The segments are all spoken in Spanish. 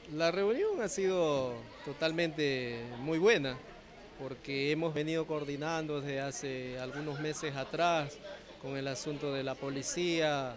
La reunión ha sido totalmente muy buena porque hemos venido coordinando desde hace algunos meses atrás con el asunto de la policía,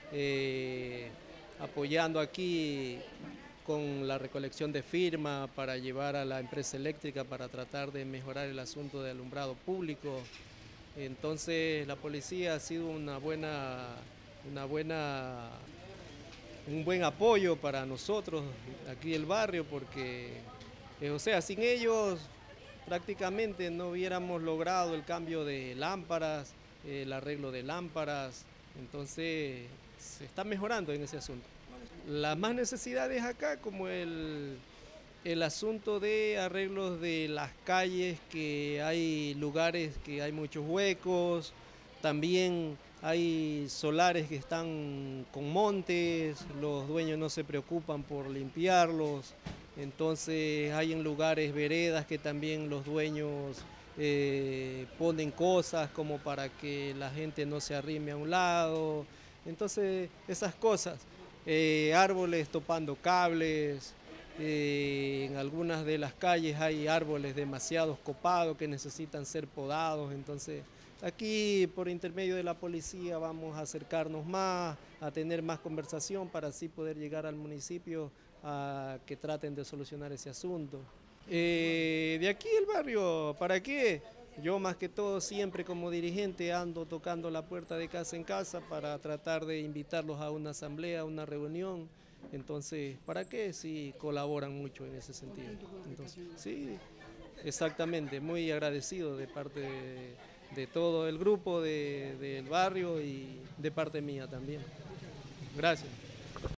apoyando aquí con la recolección de firmas para llevar a la empresa eléctrica para tratar de mejorar el asunto de alumbrado público. Entonces la policía ha sido una buena un buen apoyo para nosotros aquí el barrio porque, o sea, sin ellos prácticamente no hubiéramos logrado el cambio de lámparas, el arreglo de lámparas, entonces se está mejorando en ese asunto. Las más necesidades acá como el asunto de arreglos de las calles, que hay lugares que hay muchos huecos, también hay solares que están con montes, los dueños no se preocupan por limpiarlos, entonces hay en lugares veredas que también los dueños ponen cosas como para que la gente no se arrime a un lado, entonces esas cosas, árboles topando cables, en algunas de las calles hay árboles demasiado copados que necesitan ser podados, entonces aquí por intermedio de la policía vamos a acercarnos más, a tener más conversación para así poder llegar al municipio a que traten de solucionar ese asunto. De aquí el barrio, ¿para qué? Yo más que todo siempre como dirigente ando tocando la puerta de casa en casa para tratar de invitarlos a una asamblea, a una reunión. Entonces, ¿para qué? Sí, colaboran mucho en ese sentido. Entonces, sí, exactamente, muy agradecido de parte de todo el grupo del barrio y de parte mía también. Gracias.